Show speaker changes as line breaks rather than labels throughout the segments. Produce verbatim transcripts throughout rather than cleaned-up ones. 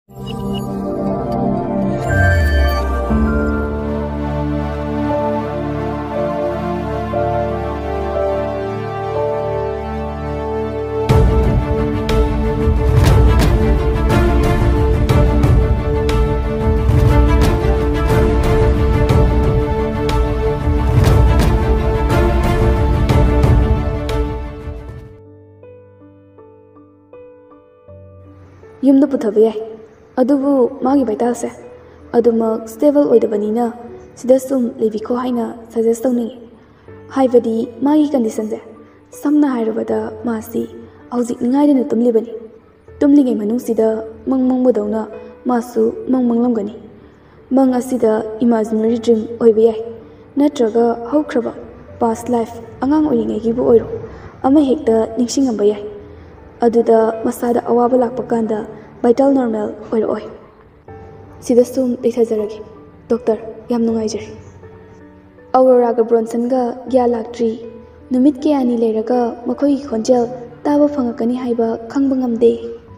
ꯌꯨꯝꯗ ꯄꯨꯊꯕ ꯌꯥꯏ ꯑꯗꯨꯕꯨ ꯃꯥꯒꯤ ꯚꯥꯏꯇꯥꯜꯁꯦ ꯑꯗꯨꯃꯛ ꯁ꯭ꯇꯦꯕꯜ ꯑꯣꯏꯗꯕꯅꯤꯅ ꯁꯤꯗ ꯁꯨꯝ ꯂꯩꯕꯤꯈꯣ ꯍꯥꯏꯅ ꯁꯖꯦꯁ ꯇꯧꯅꯤꯡꯉꯤ ꯍꯥꯏꯕꯗꯤ ꯃꯥꯒꯤ ꯀꯟꯗꯤꯁꯟꯁꯦ ꯁꯝꯅ ꯍꯥꯏꯔꯕꯗ ꯃꯥꯁꯤ ꯍꯧꯖꯤꯛ ꯅꯤꯡꯉꯥꯏꯗꯅ ꯇꯨꯝꯂꯤꯕꯅꯤ ꯇꯨꯝꯂꯤꯉꯩ ꯃꯅꯨꯡꯁꯤꯗ ꯃꯪ ꯃꯪꯕꯗꯧꯅ ꯃꯥꯁꯨ ꯃꯪ ꯃꯪꯂꯝꯒꯅꯤ ꯃꯪ ꯑꯁꯤꯗ ꯏꯃꯥꯖꯤꯅꯔꯤ ꯗ꯭ꯔꯤꯝ ꯑꯣꯏꯕ ꯌꯥꯏ ꯅꯠꯇ꯭ꯔꯒ ꯍꯧꯈ꯭ꯔꯕ ꯄꯥꯁ ꯂꯥꯏꯐ ꯑꯉꯥꯡ ꯑꯣꯏꯔꯤꯉꯩꯒꯤꯕꯨ ꯑꯣꯏꯔꯣ ꯑꯃ ꯍꯦꯛꯇ ꯅꯤꯡꯁꯤꯡꯉꯝꯕ ꯌꯥꯏ ꯑꯗꯨꯗ ꯃꯁꯥꯗ ꯑꯋꯥꯕ ꯂꯥꯛꯄ ꯀꯥꯟꯗ ꯚꯥꯏꯇꯥꯜ ꯅꯣꯔꯃꯦꯜ ꯑꯣꯏꯔꯛꯑꯣꯏ ꯁꯤꯗ ꯁꯨꯝ ꯂꯩꯊꯖꯔꯒꯦ ꯗꯣꯛꯇꯔ ꯌꯥꯝ ꯅꯨꯡꯉꯥꯏꯖꯔꯦ ꯑꯧꯔꯣꯔꯥꯒ ꯕ꯭ꯔꯣꯟꯁꯟꯒ ꯒ꯭ꯌꯥꯟ ꯂꯥꯛꯇ꯭ꯔꯤ ꯅꯨꯃꯤꯠ ꯀꯌꯥꯅꯤ ꯂꯩꯔꯒ ꯃꯈꯣꯏꯒꯤ ꯈꯣꯟꯖꯦꯜ ꯇꯥꯕ ꯐꯪꯉꯛꯀꯅꯤ ꯍꯥꯏꯕ ꯈꯪꯕ ꯉꯝꯗꯦ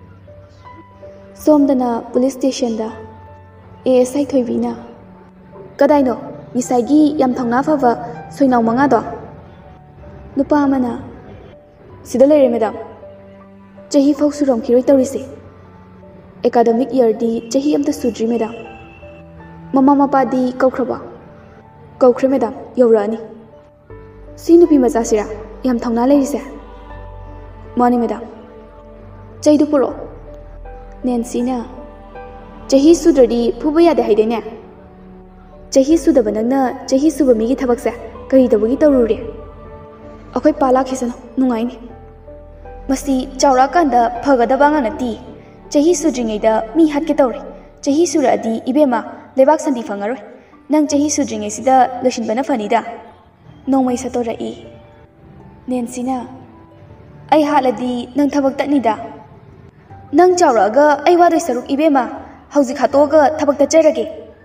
ꯁꯣꯝꯗꯅ ꯄꯨꯂꯤꯁ ꯁ꯭ꯇꯦꯁꯟꯗ ꯑꯦ ꯑꯦꯁ ꯑꯥꯏ ꯊꯣꯏꯕꯤꯅ ꯀꯗꯥꯏꯅꯣ ꯉꯁꯥꯏꯒꯤ ꯌꯥꯝ ꯊꯧꯅꯥ ꯐꯕ ꯁꯣꯏꯅꯥꯎ ꯃꯉꯥꯗꯣ ꯅꯨꯄꯥ ꯑꯃꯅ ꯁꯤꯗ ꯂꯩꯔꯦ ꯃꯦꯗꯥꯝ ꯆꯍꯤ ꯐꯥꯎ ꯁꯨꯔꯝꯈꯤꯔꯣꯏ ꯇꯧꯔꯤꯁꯦ ꯑꯦꯀꯥꯗꯃꯤꯛ ꯏꯌꯔꯗꯤ ꯆꯍꯤ ꯑꯃꯇ ꯁꯨꯗ꯭ꯔꯤ ꯃꯦꯗꯥꯝ ꯃꯃꯥ ꯃꯄꯥꯗꯤ ꯀꯧꯈ꯭ꯔꯕꯣ ꯀꯧꯈ꯭ꯔꯦ ꯃꯦꯗꯥꯝ ꯌꯧꯔꯛꯑꯅꯤ ꯁꯤ ꯅꯨꯄꯤ ꯃꯆꯥꯁꯤꯔꯥ ꯌꯥꯝ ꯊꯧꯅꯥ ꯂꯩꯔꯤꯁꯦ ꯃꯥꯅꯤ ꯃꯦꯗꯥꯝ ꯆꯩꯗꯨ ꯄꯨꯔꯛꯑꯣ ꯅꯦꯟꯁꯤꯅ ꯆꯍꯤ ꯁꯨꯗ꯭ꯔꯗꯤ ꯐꯨꯕ ꯌꯥꯗꯦ ꯍꯥꯏꯗꯦꯅꯦ ꯆꯍꯤ ꯁꯨꯗꯕ ꯅꯪꯅ ꯆꯍꯤ ꯁꯨꯕ ꯃꯤꯒꯤ ꯊꯕꯛꯁꯦ ꯀꯔꯤ ꯇꯧꯕꯒꯤ ꯇꯧꯔꯨꯔꯦ ꯑꯩꯈꯣꯏ ꯄꯥ ꯂꯥꯛꯈꯤꯁꯅꯨ ꯅꯨꯡꯉꯥꯏꯅꯤ ꯃꯁꯤ ꯆꯥꯎꯔꯛꯑꯀꯥꯟꯗ ꯐꯒꯗꯕ ꯑꯉꯥꯡ ꯅꯠꯇꯦ ꯆꯍꯤ ꯁꯨꯗ꯭ꯔꯤꯉꯩꯗ ꯃꯤ ꯍꯥꯠꯀꯦ ꯇꯧꯔꯦ ꯆꯍꯤ ꯁꯨꯔꯛꯑꯗꯤ ꯏꯕꯦꯝꯃ ꯂꯩꯕꯥꯛ ꯁꯟꯊꯤ ꯐꯪꯉꯔꯣꯏ ꯅꯪ ꯆꯍꯤ ꯁꯨꯗ꯭ꯔꯤꯉꯩꯁꯤꯗ ꯂꯣꯏꯁꯤꯟꯕꯅ ꯐꯅꯤꯗ ꯅꯣꯡꯃꯩ ꯁꯠꯇꯣꯔꯛꯏ ꯅꯦꯟꯁꯤꯅ ꯑꯩ ꯍꯥꯠꯂꯗꯤ ꯅꯪ ꯊꯕꯛ ꯇꯠꯅꯤꯗ ꯅꯪ ꯆꯥꯎꯔꯛꯑꯒ ꯑꯩ ꯋꯥꯗꯣꯏ ꯁꯔꯨꯛ ꯏꯕꯦꯝꯃ ꯍꯧꯖꯤꯛ ꯍꯥꯠꯇꯣꯛꯑꯒ ꯊꯕꯛ ꯇꯠꯆꯔꯒꯦ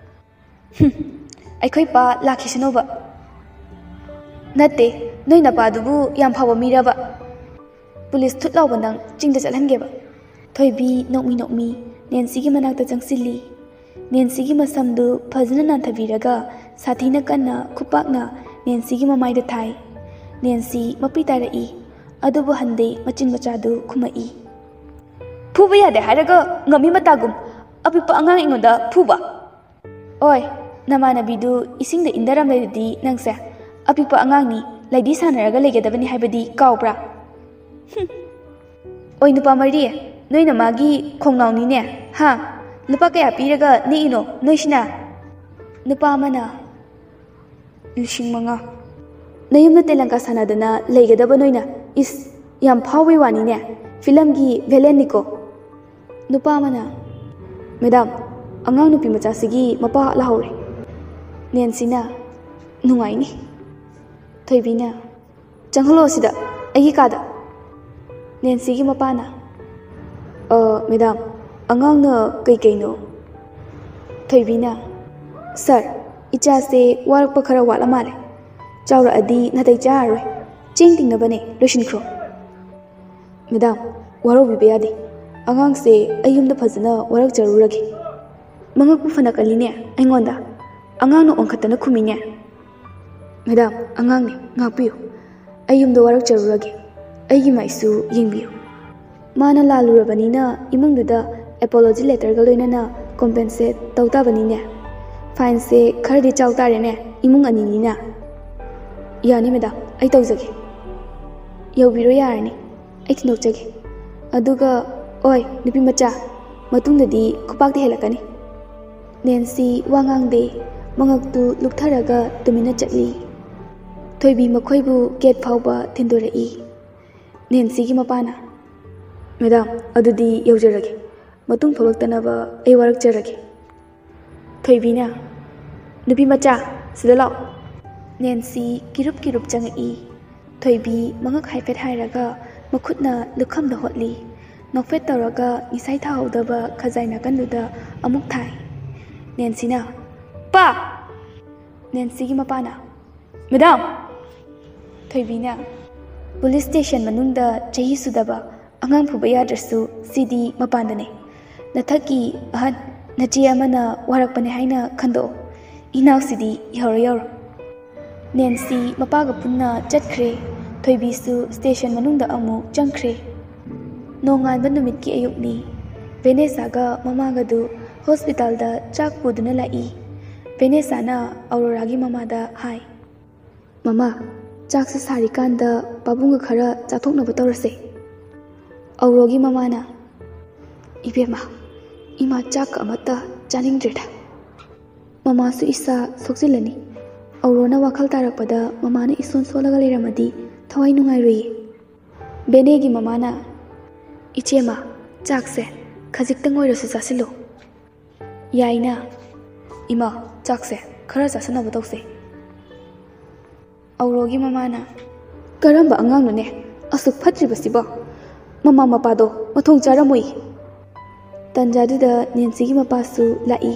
ꯑꯩꯈꯣꯏ ꯄꯥ ꯂꯥꯛꯈꯤꯁꯅꯨꯕ ꯅꯠꯇꯦ ꯅꯣꯏ ꯅꯄꯥꯗꯨꯕꯨ ꯌꯥꯝ ꯐꯕ ꯃꯤꯔꯕ ꯄꯨꯂꯤꯁ ꯊꯨꯠ ꯂꯥꯎꯕ ꯅꯪ ꯆꯤꯡꯗ ꯆꯠꯍꯟꯒꯦꯕ ꯊꯣꯏꯕꯤ ꯅꯣꯛꯃꯤ ꯅꯣꯛꯃꯤ ꯅꯦꯟꯁꯤꯒꯤ ꯃꯅꯥꯛꯇ ꯆꯪꯁꯤꯜꯂꯤ ꯅꯦꯟꯁꯤꯒꯤ ꯃꯁꯝꯗꯨ ꯐꯖꯅ ꯅꯥꯟꯊꯕꯤꯔꯒ ꯁꯥꯊꯤꯅ ꯀꯟꯅ ꯈꯨꯄꯥꯛꯅ ꯅꯦꯟꯁꯤꯒꯤ ꯃꯃꯥꯏꯗ ꯊꯥꯏ ꯅꯦꯟꯁꯤ ꯃꯄꯤ ꯇꯥꯔꯛꯏ ꯑꯗꯨꯕꯨ ꯍꯟꯗꯦ ꯃꯆꯤꯟ ꯃꯆꯥꯗꯨ ꯈꯨꯝꯃꯛꯏ ꯐꯨꯕ ꯌꯥꯗꯦ ꯍꯥꯏꯔꯒ ꯉꯝꯃꯤ ꯃꯇꯥꯒꯨꯝ ꯑꯄꯤꯛꯄ ꯑꯉꯥꯡ ꯑꯩꯉꯣꯟꯗ ꯐꯨꯕ ꯑꯣꯏ ꯅꯃꯥꯟꯅꯕꯤꯗꯨ ꯏꯁꯤꯡꯗ ꯏꯟꯊꯔꯝꯂꯗꯤ ꯅꯪꯁꯦ ꯑꯄꯤꯛꯄ ꯑꯉꯥꯡꯅꯤ ꯂꯩꯗꯤ ꯁꯥꯟꯅꯔꯒ ꯂꯩꯒꯗꯕꯅꯤ ꯍꯥꯏꯕꯗꯤ ꯀꯥꯎꯕ꯭ꯔꯥ ꯑꯣꯏ ꯅꯨꯄꯥ ꯃꯔꯤ ꯅꯣꯏꯅ ꯃꯥꯒꯤ ꯈꯣꯡꯅꯥꯎꯅꯤꯅꯦ ꯍꯥ ꯂꯨꯄꯥ ꯀꯌꯥ ꯄꯤꯔꯒ ꯅꯦꯛꯏꯅꯣ ꯅꯣꯏꯁꯤꯅ ꯅꯨꯄꯥ ꯑꯃꯅ ꯂꯤꯁꯤꯡ ꯃꯉꯥ ꯅꯌꯨꯝꯗ ꯇꯦꯂꯪꯀꯥ ꯁꯥꯟꯅꯗꯅ ꯂꯩꯒꯗꯕ ꯅꯣꯏꯅ ꯏꯁ ꯌꯥꯝ ꯐꯥꯎꯕꯩ ꯋꯥꯅꯤꯅꯦ ꯐꯤꯂꯝꯒꯤ ꯚꯦꯂꯦꯟꯅꯤꯀꯣ ꯅꯨꯄꯥ ꯑꯃꯅ ꯃꯦꯗꯥꯝ ꯑꯉꯥꯡ ꯅꯨꯄꯤ ꯃꯆꯥꯁꯤꯒꯤ ꯃꯄꯥ ꯂꯥꯍꯧꯔꯦ ꯅꯦꯟꯁꯤꯅ ꯅꯨꯡꯉꯥꯏꯅꯤ ꯊꯣꯏꯕꯤꯅ ꯆꯪꯍꯜꯂꯣ ꯁꯤꯗ ꯑꯩꯒꯤ ꯀꯥꯗ ꯅꯦꯟꯁꯤꯒꯤ ꯃꯄꯥꯅ ꯑ ꯃꯦꯗꯥꯝ ꯑꯉꯥꯡꯅ ꯀꯩꯀꯩꯅꯣ ꯊꯣꯏꯕꯤꯅ ꯁꯥꯔ ꯏꯆꯥꯁꯦ ꯋꯥꯔꯛꯄ ꯈꯔ ꯋꯥꯠꯂ ꯃꯥꯜꯂꯦ ꯆꯥꯎꯔꯛꯑꯗꯤ ꯅꯥꯇꯩ ꯆꯥꯔꯔꯣꯏ ꯆꯦꯡ ꯇꯤꯡꯅꯕꯅꯦ ꯂꯣꯏꯁꯤꯟꯈ꯭ꯔꯣ ꯃꯦꯗꯥꯝ ꯋꯥꯔꯧꯕꯤꯕ ꯌꯥꯗꯦ ꯑꯉꯥꯡꯁꯦ ꯑꯩ ꯌꯨꯝꯗ ꯐꯖꯅ ꯋꯥꯔꯛꯆꯔꯨꯔꯒꯦ ꯃꯉꯛꯄꯨ ꯐꯅ ꯀꯜꯂꯤꯅꯦ ꯑꯩꯉꯣꯟꯗ ꯑꯉꯥꯡꯅ ꯑꯣꯟꯈꯠꯇꯅ ꯈꯨꯝꯃꯤꯅꯦ ꯃꯦꯗꯥꯝ ꯑꯉꯥꯡꯅꯦ ꯉꯥꯛꯄꯤꯌꯨ ꯑꯩ ꯌꯨꯝꯗ ꯋꯥꯔꯛꯆꯔꯨꯔꯒꯦ ꯑꯩꯒꯤ ꯃꯥꯏꯁꯨ ꯌꯦꯡꯕꯤꯌꯨ ꯃꯥꯅ ꯂꯥꯜꯂꯨꯔꯕꯅꯤꯅ ꯏꯃꯨꯡꯗꯨꯗ ꯑꯦꯄꯣꯂꯣꯖꯤ ꯂꯦꯇꯔꯒ ꯂꯣꯏꯅꯅ ꯀꯣꯝꯄꯦꯟꯁꯦꯠ ꯇꯧ ꯇꯥꯕꯅꯤꯅꯦ ꯐꯥꯏꯟꯁꯦ ꯈꯔꯗꯤ ꯆꯥꯎ ꯇꯥꯔꯦꯅꯦ ꯏꯃꯨꯡ ꯑꯅꯤꯅꯤꯅ ꯌꯥꯅꯤ ꯃꯦꯗꯥꯝ ꯑꯩ ꯇꯧꯖꯒꯦ ꯌꯧꯕꯤꯔꯣ ꯌꯥꯔꯅꯤ ꯑꯩ ꯊꯤꯟꯗꯣꯛꯆꯒꯦ ꯑꯗꯨꯒ ꯑꯣꯏ ꯅꯨꯄꯤ ꯃꯆꯥ ꯃꯇꯨꯡꯗꯗꯤ ꯈꯨꯄꯥꯛꯇꯤ ꯍꯦꯜꯂꯛꯀꯅꯤ ꯅꯦꯟꯁꯤ ꯋꯥ ꯉꯥꯡꯗꯦ ꯃꯉꯛꯇꯨ ꯂꯨꯛꯊꯔꯒ ꯇꯨꯃꯤꯟꯅ ꯆꯠꯂꯤ ꯊꯣꯏꯕꯤ ꯃꯈꯣꯏꯕꯨ ꯒꯦꯠ ꯐꯥꯎꯕ ꯊꯤꯟꯗꯣꯔꯛꯏ ꯅꯦꯟꯁꯤꯒꯤ ꯃꯄꯥꯅ ꯃꯦꯗꯥꯝ ꯑꯗꯨꯗꯤ ꯌꯧꯖꯔꯒꯦ ꯃꯇꯨꯡ ꯊꯣꯛꯂꯛꯇꯅꯕ ꯑꯩ ꯋꯥꯔꯛꯆꯔꯒꯦ ꯊꯣꯏꯕꯤꯅ ꯅꯨꯄꯤ ꯃꯆꯥ ꯁꯤꯗ ꯂꯥꯛꯑꯣ ꯅꯦꯟꯁꯤ ꯀꯤꯔꯨꯞ ꯀꯤꯔꯨꯞ ꯆꯪꯉꯛꯏ ꯊꯣꯏꯕꯤ ꯃꯉꯛ ꯍꯥꯏꯐꯦꯠ ꯍꯥꯏꯔꯒ ꯃꯈꯨꯠꯅ ꯂꯨꯈꯝꯗ ꯍꯣꯠꯂꯤ ꯅꯣꯛꯐꯦꯠ ꯇꯧꯔꯒ ꯉꯁꯥꯏ ꯊꯥꯍꯧꯗꯕ ꯈꯖꯥꯏ ꯅꯥꯀꯟꯗꯨꯗ ꯑꯃꯨꯛ ꯊꯥꯏ ꯅꯦꯟꯁꯤꯅ ꯄꯥ ꯅꯦꯟꯁꯤꯒꯤ ꯃꯄꯥꯅ ꯃꯦꯗꯥꯝ ꯊꯣꯏꯕꯤꯅ ꯄꯨꯂꯤꯁ ꯁ꯭ꯇꯦꯁꯟ ꯃꯅꯨꯡꯗ ꯆꯍꯤ ꯁꯨꯗꯕ ꯑꯉꯥꯡ ꯐꯨꯕ ꯌꯥꯗ꯭ꯔꯁꯨ ꯁꯤꯗꯤ ꯃꯄꯥꯟꯗꯅꯦ nathaki ahan nachi amana warakpane haina khando inau sidi yoro yoro Nancy mapaga punna chatre thoibi su station manungda amu changkhre nongan ba numit ki ayuk ni Vanessa ga mama ga du hospital da chak puduna lai Vanessa na Aurora gi mama da hai mama chak sa sari kan da babung khara chathok na batorase Aurora gi mama na ibema ima chak amata chaning dreda mama su isa sokjilani Aurora wakal tarakpada mama na ison solaga leramadi thawai nungai rui Bene gi mama na ichema chak se khajik tangoy rasu jasilo yaina ima chak se khara jasana batokse Aurora gi mama na karamba angang no ne asuk phatri basiba mama mapa do mathong charamoi Tanjadu da Nancy gi mapa su lai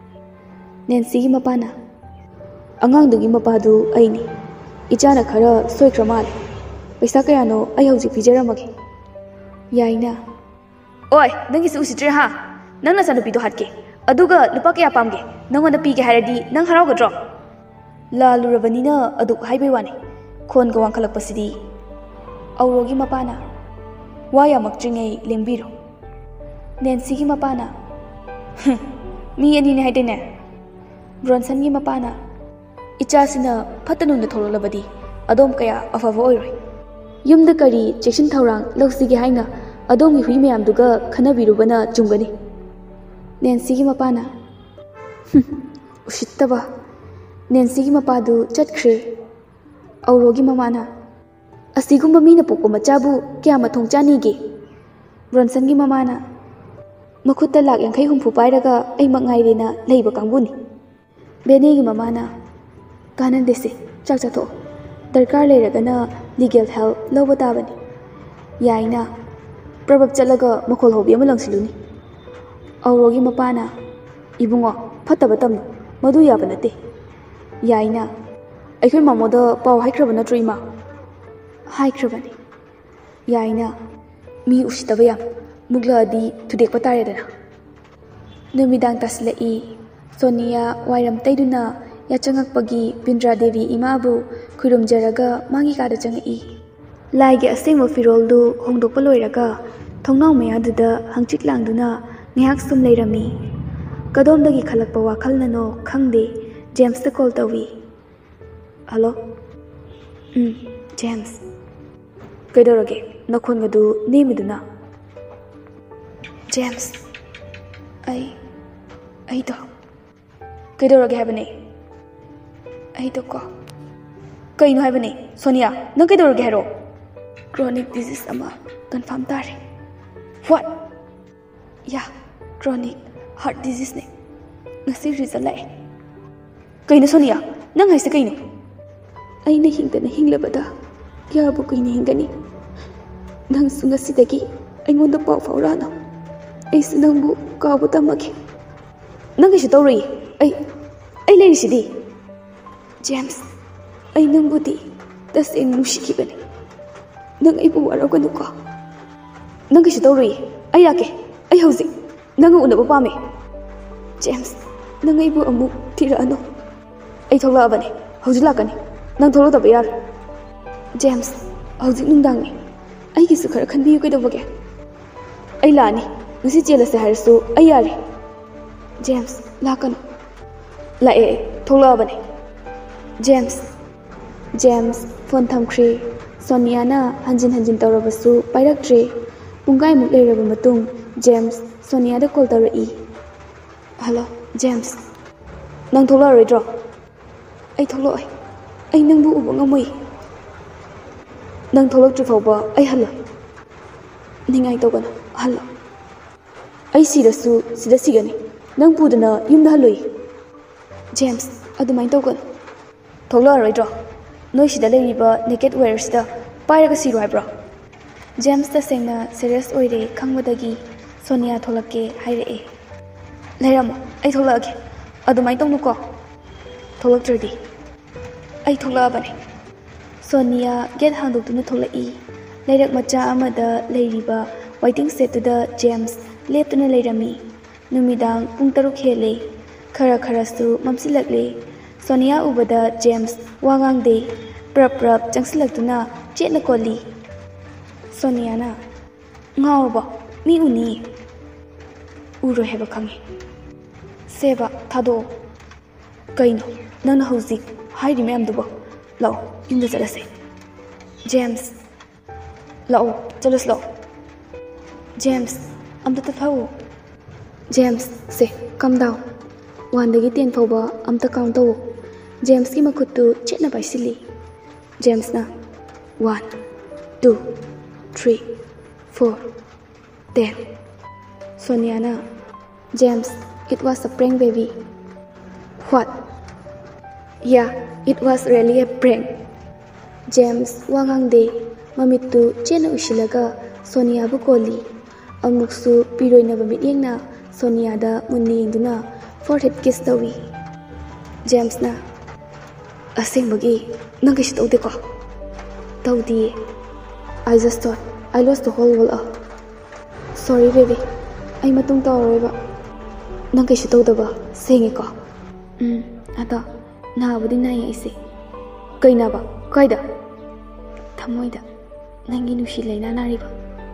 Nancy gi mapa na angang dugi mapa du aini ichana khara soikra mal paisa kaya no ai hauji pijaramage yaina oi nangi su usitre ha nangna sanu pido hatke aduga lupa kaya pamge nangonda pige haradi nang haraw-gadro lalurabanina adu haibai wani khon ga wangkhalak pasidi Aurora gi mapa na waya makjingai lembiro Nancy gi mapa na mi ani ne haidene Bronson gi mapa na ichasina phatanunda thorolabadi adom kaya afava oiroi yumda kari chekshin thorang loksigi haina adomgi hui mayam duga khanabirubana chumgani Nancy gi mapa na usittaba Nancy gi mapa du chatkhre Aurora gi mama na asigumba mina pokko machabu kya mathong chani ge Bronson gi mama na makhutta lak yankhai humpu pairaga ai mangai rena leiba kangbuni Bene gi mama na kanan dese chak chatho darkar leiragana legal help loba tabani yaina probab chalaga makhol hobi ama langsiluni Aurora gi mapa na ibungo phataba tamnu madu yaba nate yaina aikhoi mamoda paw haikraba natro ima haikrabani yaina mi usitaba yam mugla adi thudek patare dana numidang taslai Sonia wairam taiduna yachangakpagi Pindra Devi imabu khurumjaraga mangi kada changai laige asengmo firoldu hongdokpa loiraga thongnaw mayadada hangchik langduna ngihak sum leirami kadomdagi khalakpa wakhalnano khangde James ta call tawi hello um James kaidorage nakhon gadu nemiduna James ai ai to kaidorage habane ai to ko kaino habane Sonia nang kaidorage haro chronic disease ama confirm tare what yeah chronic heart disease ne ngasi result lai kaino Sonia nang haise kaino aina hingdana hinglabada yabu kaino hingani nang sungasi dagi aingonda paw faurana ai sinangbu kabu tamake nang isu tawri ai ai lerisidi James ai nangbudi taseng nushikibani nang ibu waraganu ko nang isu tawri ai yake ai hauzi nang unaba pame James nang ibu amu tirano ai thola abane hauzi lakani nang tholo da bayar James hauzi nungdang ni ai gi su khara khanbiyu kai dawage ai lani ngasi chela se harisu ai yare James lakano la e thola abane James James phone thamkhre Sonia na hanjin hanjin tawrabasu pairaktre pungai muk leiraba matung James Sonia da call tawrai hello James nang thola roidro ai tholo ai ai nangbu uba ngamoi nang tholok tru fawba ai hallo ningai togana hallo ai sirasu sida sigani nang pudana yumda halloi James adumai togana tholo roidro noi sida leiriba naked wears da pairaga siru haibro James ta sengna serious oire khangwadagi Sonia tholake haire leiramo ai tholake adumai tongnuko tholok trdi ai thola bane Sonia get handokduna tholai leirak macha amada leiriba waiting set da James leptuna leirami नुमिदांग पुंग तरुक हेले खरा खरासु ममसिलकले सोनिया उबदा James वागांगदे प्रप प्रप चंगसिलक्तुना चेतना कोली सोनियाना ngaurbo mi uni uro heba khangi seba thado kaino nana hauzik hairi mem dubo lao inda jalase james lao chalos lao james amta ta phau james se calm down one dagi ten phauba amta count taw james ki makhutu chetna paisili james na one two three four ten Soniana James, it was a prank, baby. What? Yeah, it was really a prank. James wangangde mamitu chena ushilaga Sonia bu koli amuksu piroina bamit yengna Sonia da munni induna forehead kiss dawi James na asing bagi nangish tawde ko tawdi I just thought I lost the whole world. Sorry, baby. I matung tawroiba. Nang kaisi tawdaba sengi ko. Um, ada nabudi nai aise. Kaina ba? Kaida? Thamoida. Nangi nushi laina nariba.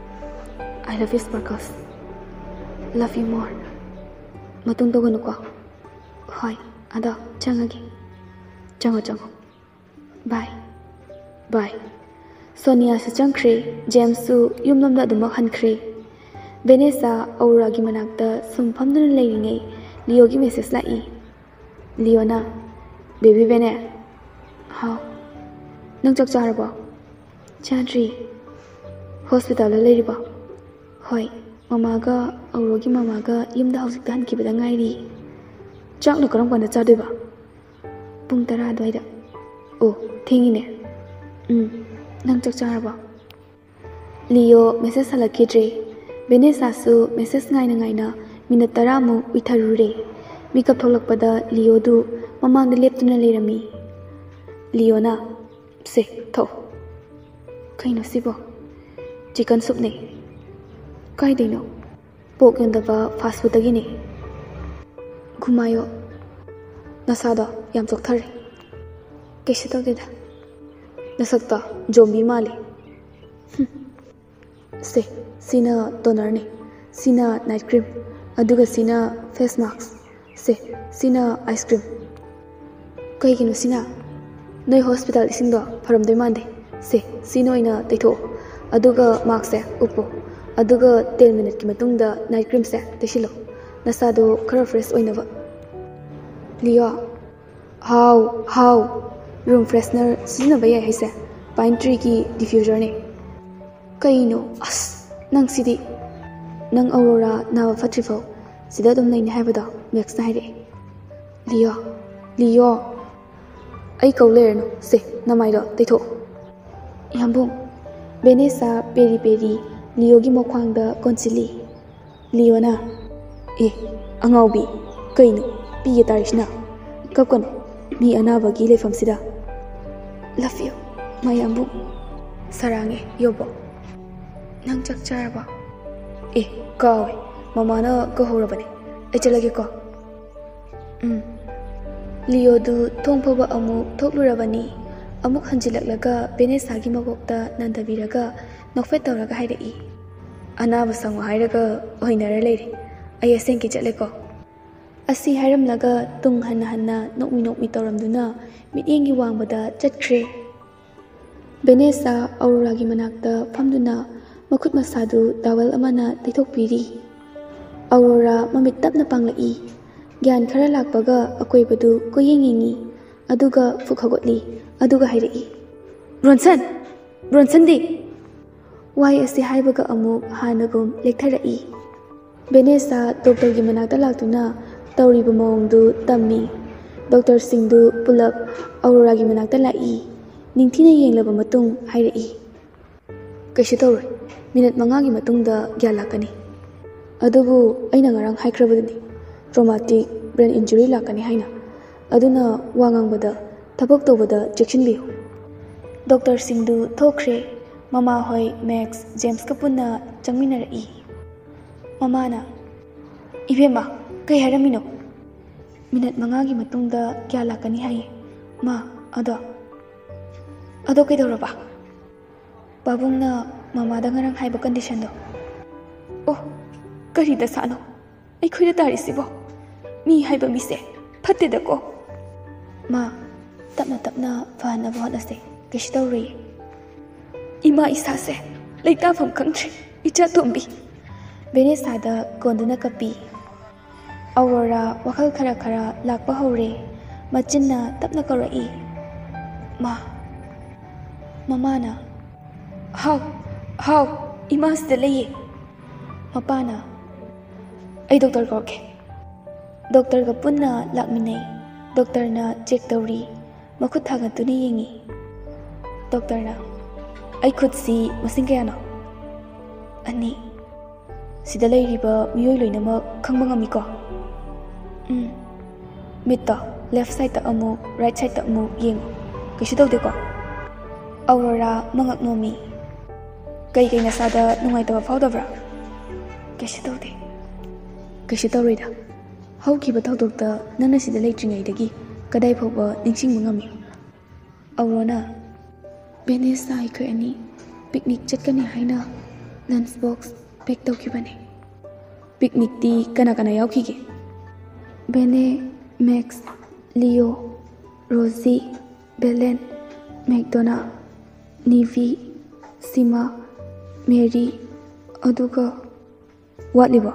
I love you, Sparkles. Love you more. Matung tawganu ko. Hoi, ada changagi. Chango chango. Bye. Bye. Sonia su changkre, James su yumlamda adumak hankre. Vanessa Aura gi manakta sumfamduna leiringai Leo gi message lai. Leona, baby Vene. How? Nang chak charabo? Chadri. Hospital la leiribo. Hoi, mama ga Aura gi mama ga yumda hausik han kibada ngairi. Chak no karam kanda chadoiba. Pung tara adwaida. Oh, thengine. Um. Nang chak charabo? Leo message halakidre. Vanessa su message ngai na ngai na minute tara mu uitharure. Mikap tholakpada Leo du mamang de leptuna leirami. Leona se tho. Kaino sibo. Chicken soup ne. Kai dino. Pork yondaba fast food dagi ne. Gumayo. Nasada yam chokthare. Kaisi tawdeda. Nasakta zombie mali. Se sina toner ne sina night cream aduga sina face mask se sina ice cream kai gino sina noi hospital isingdo pharam doi mande se sino ina taitho aduga mask se upo aduga ten minute ki matungda night cream se taisilo nasado khara fresh oinaba Leo how how room freshener sina baya haise pine tree ki diffuser ne kaino as nang sidi nang Aurora nawa fatrifo sida dum nei haibada max na haire Leo Leo ai kaulerno se namaido taitho yambung Vanessa peri peri Leo gi mokhwangda konsili Leona e angaubi kaino piye tarishna kapkono mi anaba gi lefam sida love you my yambung sarange yobo nang chak charaba e kawe mama na ko horabani ai chalage ko um Leo du thongphoba amu thoklurabani amuk hanjilaklaga Vanessa gi mabokta nandabiraga nokfet tawraga hairei anaba sangu hairaga oinara leire ai asenki chatle ko asi hairamlaga tung hanna hanna nokmi nokmi tawramduna mityengi wangbada chatkhre Vanessa Aurora gi manakta famduna Makut masadu tawel amana taithokpiri Aurora mamit tapna panglai gyan khara lakpaga akoibadu koyengingi aduga fukhagotli aduga hairei Bronson Bronson di why ase haibaga amu hanagum lektharai Vanessa doctor gi manakta laktuna tawriba mawngdu tammi doctor singdu pulap Aurora gi manakta lai ningthina yenglaba matung hairei kaisi tawroi minute mangagi matungda gyan lakani adubu aina ngarang haikrabaduni traumatic brain injury lakani haina aduna wangangbada thabak tawbada chekshinbiu doctor singdu thokre mama hoi Max James kapuna changminarai mama na इबेमा कई हारमिनो minute मंगागी मतुंगदा क्या लाकनी हाये मा अदो अदो कईदौरबा पाबुंगना ममादा ngarang haiba condition do oh kari da sano ai khoida tari sibo mi haiba mi se phatte da ko ma tapna tapna fana bahot ase kish tauri ima isa se leita pham khangchi icha tumbi bene sada konduna kapi aurora wakhal khara khara lakpa hore machinna tapna karai ma mamana how how ima sida leye mapana ai doctor ko ke doctor ga punna lakminai doctor na check tauri makhut thaga tuni yengi doctor na ai khut si masing kaya no ani sida leiriba miyoi loinama khangba ngami ko um mitta left side ta amu right side ta amu yeng kisu tawde ko aurora mangak nomi kay kay nasada nungay tawa faudabra kisu tawde kisu tawrida how ki batau dokta nana sida leitringai dagi kadai phoba ningsing mangami aurona bene sai khay ani picnic chatkani haina lunch box pack tawkibane picnic ti kana kana yaukige bene Max Leo Rosie Belen McDonough Nivi Sima Mary aduga watliba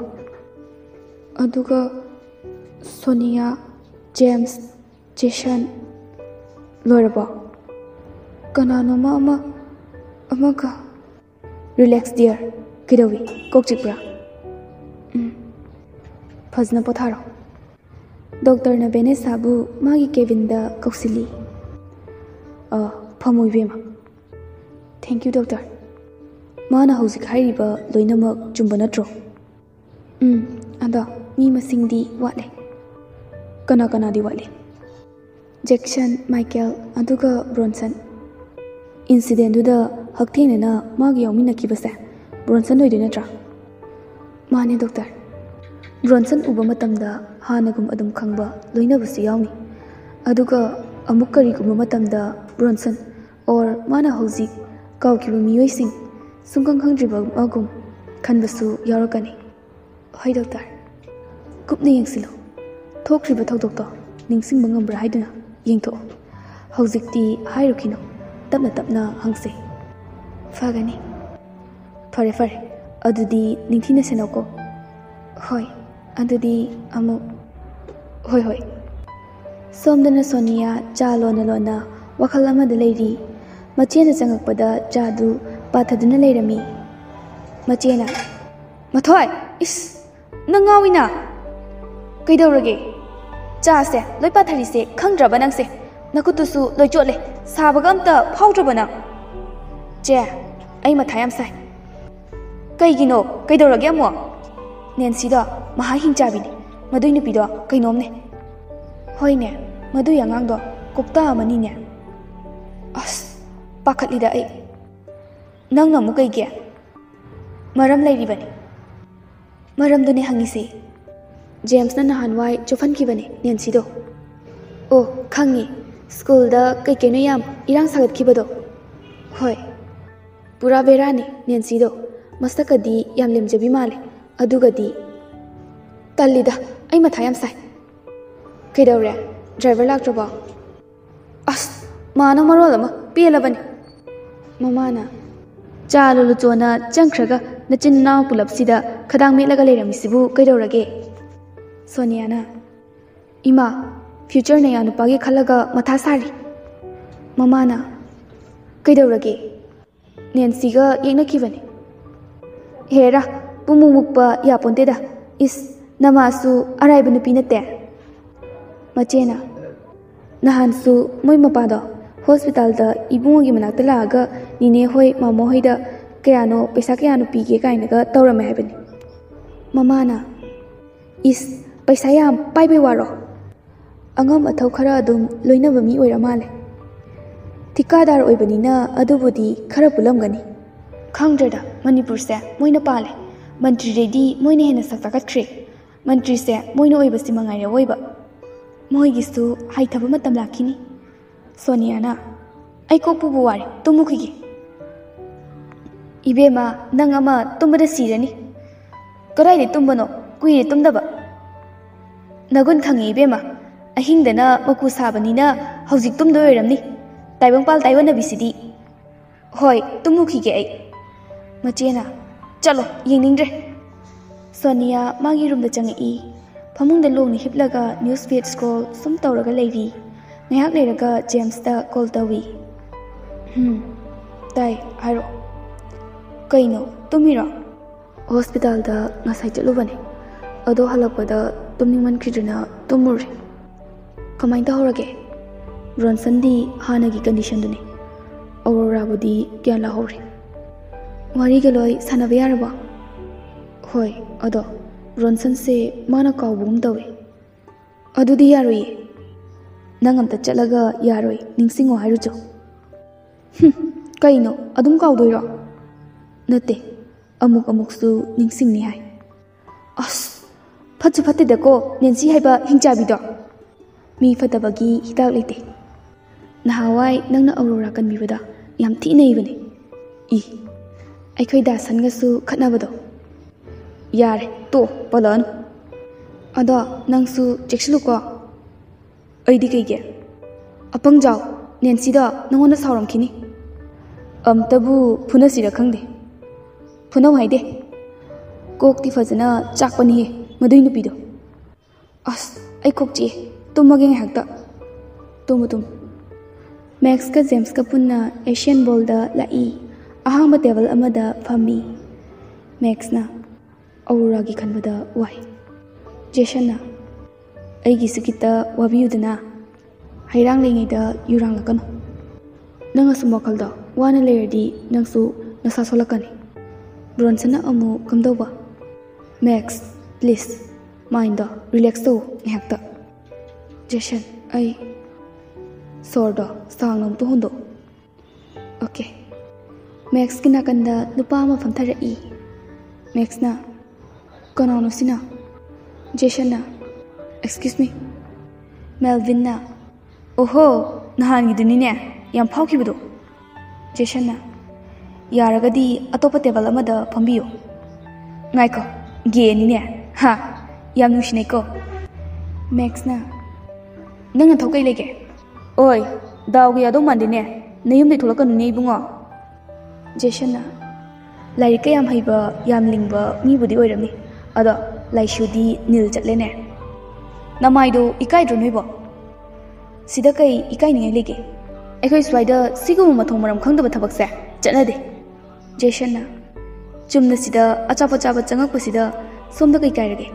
aduga Sonia James Jason Loraba kanano ma ama amaga relax dear kidawi kokchipra um phazna potharo doctor na bene sabu magi Kevin da koksili uh phamoi bema thank you doctor mana hauzik hairiba loinamak chumba natro um ada mi masingdi wale kana kana di wale Jackson Michael aduga Bronson incident du da hakthene na magi yawmina kibase Bronson hoide natra mane doctor Bronson uba matamda hanagum adum khangba loinabasu yawni aduga amuk karigum matamda Bronson or mana hauzik kawkiba miyoising sungkang khangdriba agum khanbasu yarakani hai doctor kupni yengsilo thokriba thodokto ningsing bangambra haiduna yengtho hauzikti hairukino tapna tapna hangse fagani fare fare adudi ningthina senoko hoi adudi amu hoi hoi somdana Sonia cha lona lona wakhal amada leiri machena changakpada chadu pathaduna leirami machena mathoi is nangawina kaidawrage cha se loi pathari se khangdraba nangse nakutusu loi chotle sabaga amta phaudraba nang che ai mathai am sai kaigino kaidawrage amo Nancy da maha hingchabi ni madui nupi do kainom ne hoine madu yangang do kokta amani ne as pakhatli da ai nang namu kai ge maram lai ribani maram dune hangise James na nahanwai chofan ki bane Nancy do oh khangi school da kai ke no yam irang sagat ki bado hoi pura bera ni Nancy do mastakadi yam lemjabi male adugadi talida ai mathai am sai kaidawre driver laktraba as mana marolama pelabani mamana chalulu chona changkhraga nachin naw pulapsida khadang melaga leiramisibu kaidawrage Sonia na ima future na yanu pagi khalaga matha sari mamana kaidawrage Nancy ga yengna kibani hera pumumukpa yaponte da is namasu araiba nupi nate machena nahansu moi mapado hospital da ibungi manakta laga nine hoi mamo hoi da kayano pesa kayano pige kaina ga tawrame haibani mamana is paisa yam paibe waro angam athau khara adum loinaba mi oira male tikadar oibanina adubudi khara pulamgani khangdrada Manipur se moina pale Mantri ready moine hena saksakat kre मंत्री से मोइन ओइबसि मंगाइरे ओइबा मोइगिसु हाइथब मतम लाखिनी सोनिया ना आई कोकपु बुवारे तुमुखिगे इबेमा नंग अमा तुमबदा सिरनी कराइले तुमबनो कुइरे तुमदबा नगुन खंगे इबेमा अहिंगदना मकु साबनिना हौजिक तुमदो ओइरमनी ताइबंपाल ताइवनबिसिदी होय तुमुखिगे आई मचेना चलो येंनिंग्रे सोनिया मागी room दा चंगी फमुंग दा लोंग हिपलगा न्यूज़ फीड स्क्रॉल सुम तौरगा लेवी ngayak leiraga James da call tawi hmm tai haro kaino tumira hospital da ngasai chalubane ado halakpada tumningman khidrina tumur kamai da horage Bronson di hanagi condition duni Aurora budi kyan la hore wari galoi sanabe yaraba hoi ado Bronson se mana kawbum tawe adudi yaroi nang amta chalaga yaroi ningsingo hairujo hm kaino adum kawdoiro nate amuk amuk su ningsingni hai as phachu phatte deko nensi haiba hingchabi do mi fatabagi hidak lete nahawai nangna Aurora kan bibada yam thi nei bane i aikhoi da sanga su khatna bado yare to palan ada nangsu chekslu ko aidi kaige apang jaw nensi da nangona sauram khini am tabu phuna sira khangde phuna haide kok ti fajana chakpani he madui nu pido as ai kok chi tumage hakta tum tum Max ka James ka punna Asian Bowl da lai ahama table amada phami Max na Aurora gi khanbada wai Jason na aigi sikita wabiyudana hairang lengai da yurang lakano nanga sumakal da wana layerdi nangsu nasa solakani Bronson na amu kamdoba Max please mind da relax do ngakta Jason ai sorda sangnam to hondo okay Max kina kanda nupa ma famthara i Max na kanano sina Jason na excuse me Melvin na oho nahan giduni ne yam phaukibudo Jason na yaragadi atopa table amada phambiyo ngaiko ge ni ne ha yam nushine ko Max na nanga thokai lege oi dawgi ado mandine nayum de tholakanu ne ibungo Jason na laik yam haiba yam lingba mi budi oiramni ado laishudi nil chatle ne namaido ikai dronoibo sida kai ikai ningai lege ekhoi swaida sigum mathong maram khangdaba thabak se chanade Jason na chumna sida achapa chapa changak pasida somda kai kai rage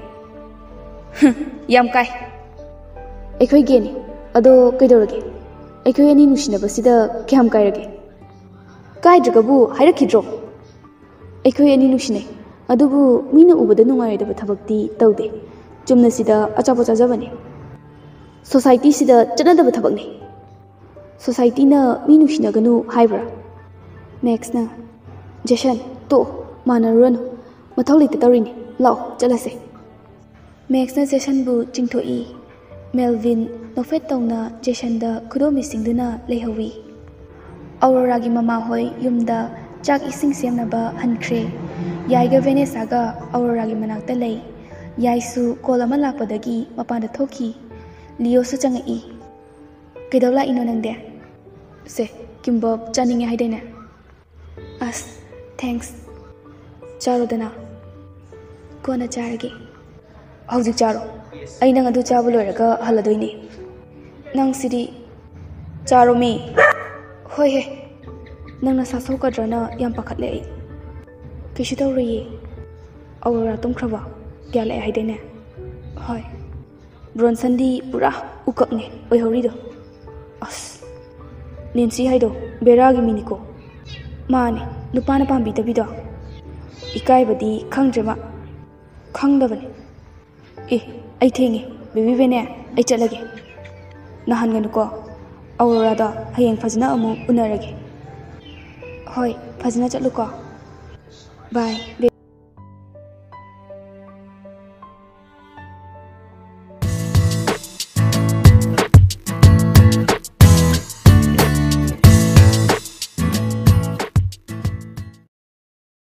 yam kai ekhoi geni ado kai dorage ekhoi ani nusinaba sida kyam kai rage kai dragabu hairakidro ekhoi ani nusinai adubu mina ubada nungaidaba thabakti taude chumna sida achapa chajabane society sida chanadaba thabakne society na minu sinaganu haibra Max na Jason to manarun mathawli te tawrini law chalase Max na Jason bu chingthoi Melvin nofet tawna Jason da khudo misingduna leihawi Aurora gi mama hoi yumda chak ising semnaba hankhre yaiga Vanessa ga Aurora gi manakta lei yaisu kolama lakpadagi mapanda thoki Leo su changai kedawla ino nangde se kimbob chaninge haidena as thanks charo dana kona charage hauji charo ai nang adu chabu loiraga haladoini nang sidi charo mi hoi he nang na saso kadrana yam pakhatle ai kishi tawri Aurora tumkhraba gyale haidena hoi Bronson di pura ukakne oi horido as Nancy haido beragi miniko mane nupana pambi tabido ikai badi khangjama khangdabane e ai thenge baby bene ai chalage nahan ganuko Aurora da hayeng fajna amu unarage hoi fajna chaluko bye